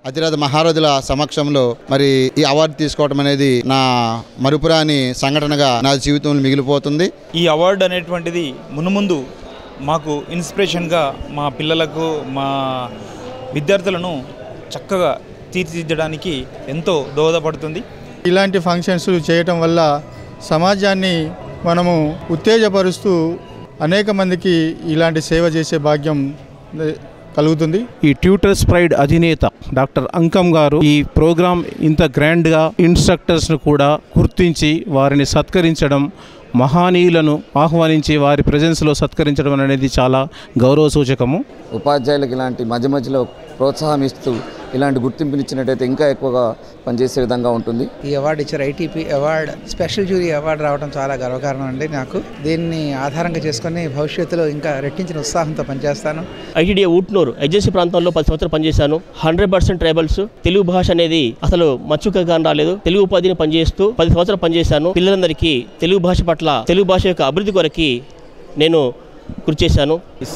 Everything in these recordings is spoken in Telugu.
అతిరథ మహారథుల సమక్షంలో మరి ఈ అవార్డు తీసుకోవడం అనేది నా మరుపురాని సంఘటనగా నా జీవితంలో మిగిలిపోతుంది. ఈ అవార్డు అనేటువంటిది మునుముందు మాకు ఇన్స్పిరేషన్గా మా పిల్లలకు మా విద్యార్థులను చక్కగా తీర్చిదిద్దడానికి ఎంతో దోహదపడుతుంది. ఇలాంటి ఫంక్షన్స్ చేయటం వల్ల సమాజాన్ని మనము ఉత్తేజపరుస్తూ అనేక మందికి ఇలాంటి సేవ చేసే భాగ్యం కలుగుతుంది. ఈ ట్యూటర్స్ ప్రైడ్ అధినేత డాక్టర్ అంకం గారు ఈ ప్రోగ్రాం ఇంత గ్రాండ్గా ఇన్స్ట్రక్టర్స్ను కూడా గుర్తించి వారిని సత్కరించడం, మహానీయులను ఆహ్వానించి వారి ప్రెజెన్స్లో సత్కరించడం అనేది చాలా గౌరవ సూచకము. ఉపాధ్యాయులకు ఇలాంటి మధ్య మధ్యలో ప్రోత్సాహం ఇస్తూ ఇలాంటి గుర్తింపునిచ్చినట్టయితే ఇంకా ఎక్కువగా పనిచేసే విధంగా ఉంటుంది. ఈ అవార్డు ఇచ్చారు, ITP award, special jury award రావడం చాలా గర్వకారణం అండి నాకు. దీన్ని ఆధారంగా చేసుకుని భవిష్యత్తులో ఇంకా రెట్టించిన ఉత్సాహంతో పనిచేస్తాను. ఐటీడీఏ ఊట్నూరు ఏజెన్సీ ప్రాంతంలో 10 సంవత్సరాలు పనిచేశాను. 100% ట్రైబల్స్. తెలుగు భాష అనేది అసలు మచ్చుకగా రాలేదు. తెలుగు ఉపాధిని పనిచేస్తూ 10 సంవత్సరాలు పనిచేశాను. పిల్లలందరికీ తెలుగు భాష పట్ల, తెలుగు భాష యొక్క అభివృద్ధి కొరకి నేను కృషి చేశాను.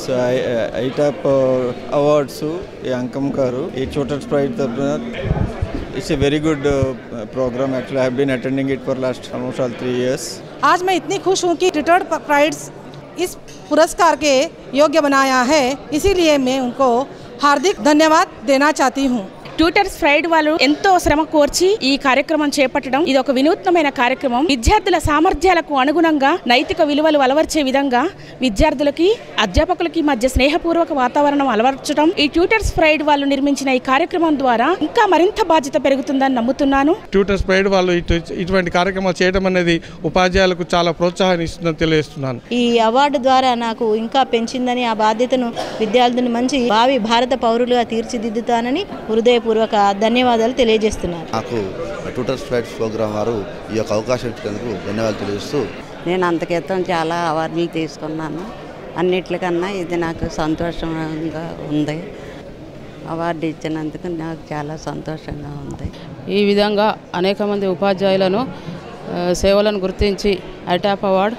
ఐటాప్ అవార్డ్స్ ఈ అంకం గారు ఈ ట్యూటర్స్ ప్రైడ్ తరఫున it's a very good program. Actually I have been attending it for last almost all 3 years. आज मैं इतनी खुश हूँ कि ट्यूटर्स प्राइड्स इस पुरस्कार के योग्य बनाया है, इसीलिए मैं उनको हार्दिक धन्यवाद देना चाहती हूँ. ట్యూటర్స్ ప్రైడ్ వాళ్ళు ఎంతో శ్రమ కోర్చి ఈ కార్యక్రమం చేపట్టడం ఇది ఒక వినూత్నమైన కార్యక్రమం. విద్యార్థుల సామర్థ్యాలకు అనుగుణంగా నైతిక విలువలు అలవర్చే విధంగా విద్యార్థులకి అధ్యాపకులకి మధ్య స్నేహపూర్వక వాతావరణం అలవర్చడం ఈ ట్యూటర్స్ ప్రైడ్ వాళ్ళు నిర్మించిన ఈ కార్యక్రమం ద్వారా ఇంకా మరింత బాధ్యత పెరుగుతుందని నమ్ముతున్నాను. ట్యూటర్స్ ప్రైడ్ వాళ్ళు ఇటువంటి కార్యక్రమాలు చేయడం అనేది ఉపాధ్యాయులకు చాలా ప్రోత్సాహాన్ని ఇస్తుందని తెలియజేస్తున్నాను. ఈ అవార్డు ద్వారా నాకు ఇంకా పెంచిందని, ఆ బాధ్యతను విద్యార్థులను మంచి భావి భారత పౌరులుగా తీర్చిదిద్దుతానని హృదయపూర్వక ధన్యవాదాలు తెలియజేస్తున్నాను. నాకు ట్యూటర్స్ ప్రైడ్ ప్రోగ్రాం వారు ఈ యొక్క అవకాశం ఇచ్చినందుకు ధన్యవాదాలు తెలియజేస్తూ, నేను అంతక్రితం చాలా అవార్డులు తీసుకున్నాను. అన్నిట్లకన్నా ఇది నాకు సంతోషంగా ఉంది. అవార్డు ఇచ్చినందుకు నాకు చాలా సంతోషంగా ఉంది. ఈ విధంగా అనేక మంది ఉపాధ్యాయులను సేవలను గుర్తించి ఐటాప్ అవార్డు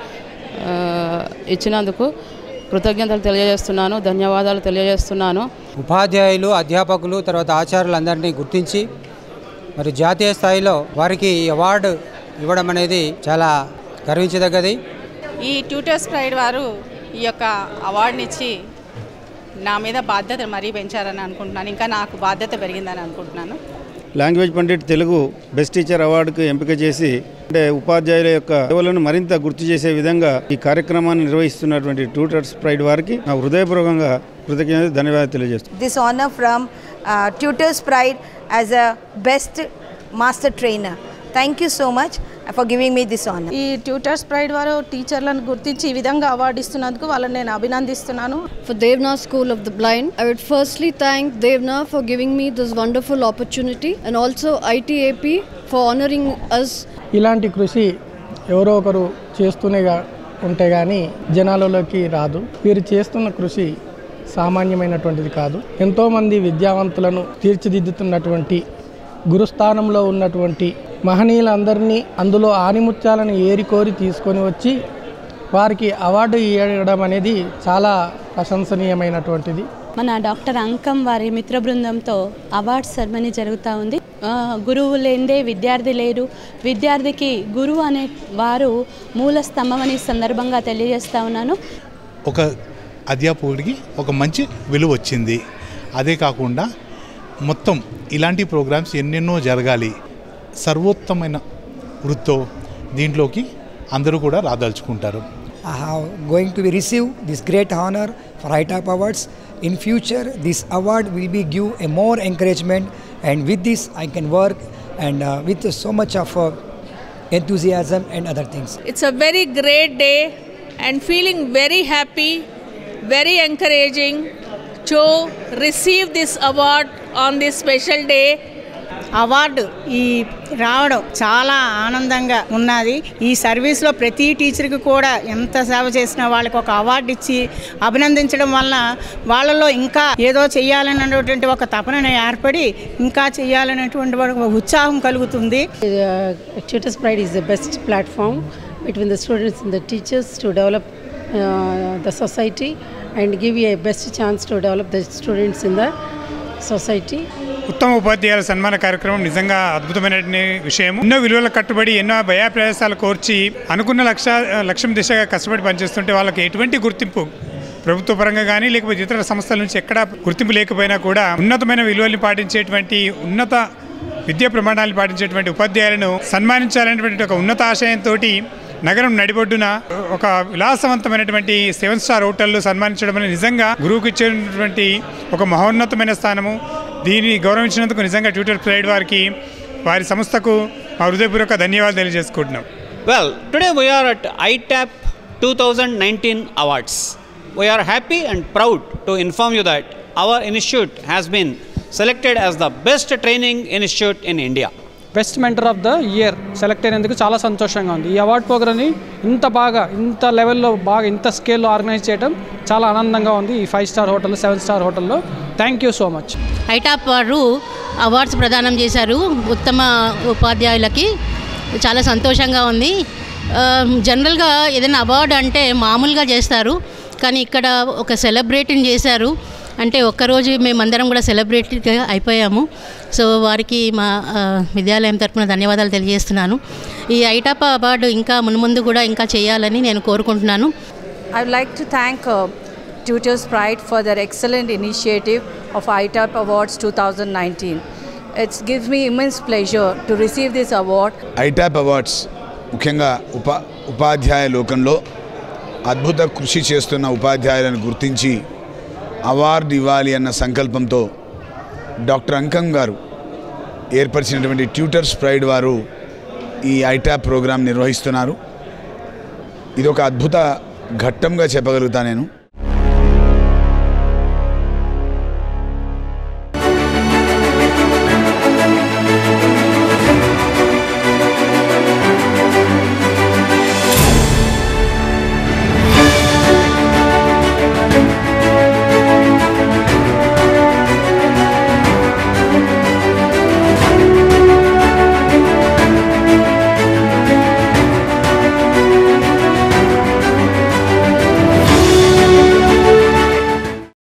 ఇచ్చినందుకు కృతజ్ఞతలు తెలియజేస్తున్నాను, ధన్యవాదాలు తెలియజేస్తున్నాను. ఉపాధ్యాయులు, అధ్యాపకులు, తర్వాత ఆచార్యులందరినీ గుర్తించి మరి జాతీయ స్థాయిలో వారికి అవార్డు ఇవ్వడం అనేది చాలా గర్వించదగ్గది. ఈ ట్యూటర్స్ ప్రైడ్ వారు ఈ యొక్క అవార్డుని ఇచ్చి నా మీద బాధ్యత మరీ పెంచారని అనుకుంటున్నాను. ఇంకా నాకు బాధ్యత పెరిగిందని అనుకుంటున్నాను. Language pandit Telugu best teacher అవార్డుకు ఎంపిక చేసి అంటే ఉపాధ్యాయుల యొక్క సేవలను మరింత గుర్తు చేసే విధంగా ఈ కార్యక్రమాన్ని నిర్వహిస్తున్నటువంటి ట్యూటర్స్ ప్రైడ్ వారికి నా హృదయపూర్వకంగా కృతజ్ఞతలు ధన్యవాదాలు తెలియజేస్తున్నాను. This honour from Tutors Pride as a best master trainer. Thank you so much for giving me this honour. ఈ ట్యూటర్స్ ప్రైడ్ వారు టీచర్లను గుర్తించి ఈ విధంగా అవార్డు ఇస్తున్నందుకు వాళ్ళని నేను అభినందిస్తున్నాను. For Devna School of the Blind, I would firstly thank Devna for giving me this wonderful opportunity and also ITAP for honoring us. ఇలాంటి కృషి ఎవరో ఒకరు చేస్తూనే ఉంటే కానీ జనాలలోకి రాదు. వీరు చేస్తున్న కృషి సామాన్యమైనటువంటిది కాదు. ఎంతోమంది విద్యావంతులను తీర్చిదిద్దుతున్నటువంటి గురుస్థానంలో ఉన్నటువంటి మహనీయులందరినీ అందులో ఆనిముత్యాలను ఏరికోరి తీసుకొని వచ్చి వారికి అవార్డు ఇవ్వడం అనేది చాలా ప్రశంసనీయమైనటువంటిది. మన డాక్టర్ అంకం వారి మిత్ర బృందంతో అవార్డ్ సెరమనీ జరుగుతూ ఉంది. గురువు లేనిదే విద్యార్థి లేరు, విద్యార్థికి గురువు అనే వారు మూల స్తంభం అనే సందర్భంగా తెలియజేస్తూ ఉన్నాను. ఒక అధ్యాపకుడికి ఒక మంచి విలువ వచ్చింది. అదే కాకుండా మొత్తం ఇలాంటి ప్రోగ్రామ్స్ ఎన్నెన్నో జరగాలి. సర్వోత్తమైన వృత్తో దీంట్లోకి అందరూ కూడా రాదలుచుకుంటారు. I have going to be receive this great honor for ITAP awards. In future, this award will be give a more encouragement, and with this I can work and with so much of enthusiasm and other things. It's a very great day and feeling very happy, very encouraging to receive this award on this special day. Award ఈ రావడం చాలా ఆనందంగా ఉన్నది. ఈ సర్వీస్లో ప్రతి టీచర్కి కూడా ఎంత సేవ చేసినా వాళ్ళకి ఒక అవార్డు ఇచ్చి అభినందించడం వలన వాళ్ళలో ఇంకా ఏదో చేయాలనేటువంటి ఒక తపన ఏర్పడి ఇంకా చేయాలనేటువంటి ఒక ఉత్సాహం కలుగుతుంది. Tutors Pride is the best platform between the students and the teachers to develop the society and give you a best chance to develop the students in the society. ఉత్తమ ఉపాధ్యాయుల సన్మాన కార్యక్రమం నిజంగా అద్భుతమైన విషయం. ఎన్నో విలువల కట్టుబడి ఎన్నో భయాప్రయాసాలు కోర్చి అనుకున్న లక్ష్యం దిశగా కష్టపడి పనిచేస్తుంటే వాళ్ళకి ఎటువంటి గుర్తింపు ప్రభుత్వ పరంగా కానీ లేకపోతే ఇతర సంస్థల నుంచి ఎక్కడా గుర్తింపు లేకపోయినా కూడా ఉన్నతమైన విలువల్ని పాటించేటువంటి ఉన్నత విద్యా ప్రమాణాలను పాటించేటువంటి ఉపాధ్యాయులను సన్మానించాలనేటువంటి ఒక ఉన్నత ఆశయంతో నగరం నడిబొడ్డున ఒక విలాసవంతమైనటువంటి 7 స్టార్ హోటల్లో సన్మానించడం అనేది నిజంగా గురువుకి ఇచ్చేటువంటి ఒక మహోన్నతమైన స్థానము. దీన్ని గౌరవించినందుకు నిజంగా ట్యూటర్ ప్రైడ్ వారికి వారి సంస్థకు మా హృదయపూర్వక ధన్యవాదాలు తెలియజేసుకుంటున్నాం. Well, today we are at ITAP 2019 Awards. We are happy and proud to inform you that our institute has been selected as the best training institute in India. Best mentor of the year select అయినందుకు చాలా సంతోషంగా ఉంది. ఈ అవార్డ్ ప్రోగ్రామ్ని ఇంత లెవెల్లో ఇంత స్కేల్లో ఆర్గనైజ్ చేయడం చాలా ఆనందంగా ఉంది. ఈ 5 స్టార్ హోటల్ 7 స్టార్ హోటల్లో థ్యాంక్ యూ సో మచ్. ఐటాప్ వారు అవార్డ్స్ ప్రదానం చేశారు ఉత్తమ ఉపాధ్యాయులకి. చాలా సంతోషంగా ఉంది. జనరల్గా ఏదైనా అవార్డు అంటే మామూలుగా చేస్తారు, కానీ ఇక్కడ ఒక సెలబ్రేటింగ్ చేశారు. అంటే ఒక్కరోజు మేమందరం కూడా సెలబ్రేట్గా అయిపోయాము. సో వారికి మా విద్యాలయం తరఫున ధన్యవాదాలు తెలియజేస్తున్నాను. ఈ ఐటాప్ అవార్డు ఇంకా మున్ముందు కూడా ఇంకా చేయాలని నేను కోరుకుంటున్నాను. I would like to thank Tutors Pride for their excellent initiative of ITAP Awards 2019. It gives me immense pleasure to receive this award. ITAP Awards ముఖ్యంగా ఉపాధ్యాయ లోకంలో అద్భుత కృషి చేస్తున్న ఉపాధ్యాయులను గుర్తించి అవార్డు ఇవ్వాలి అన్న సంకల్పంతో డాక్టర్ అంకం గారు ఏర్పరిచినటువంటి ట్యూటర్స్ ప్రైడ్ వారు ఈ ఐటాప్ ప్రోగ్రాం నిర్వహిస్తున్నారు. ఇది ఒక అద్భుత ఘట్టంగా చెప్పగలుగుతా నేను.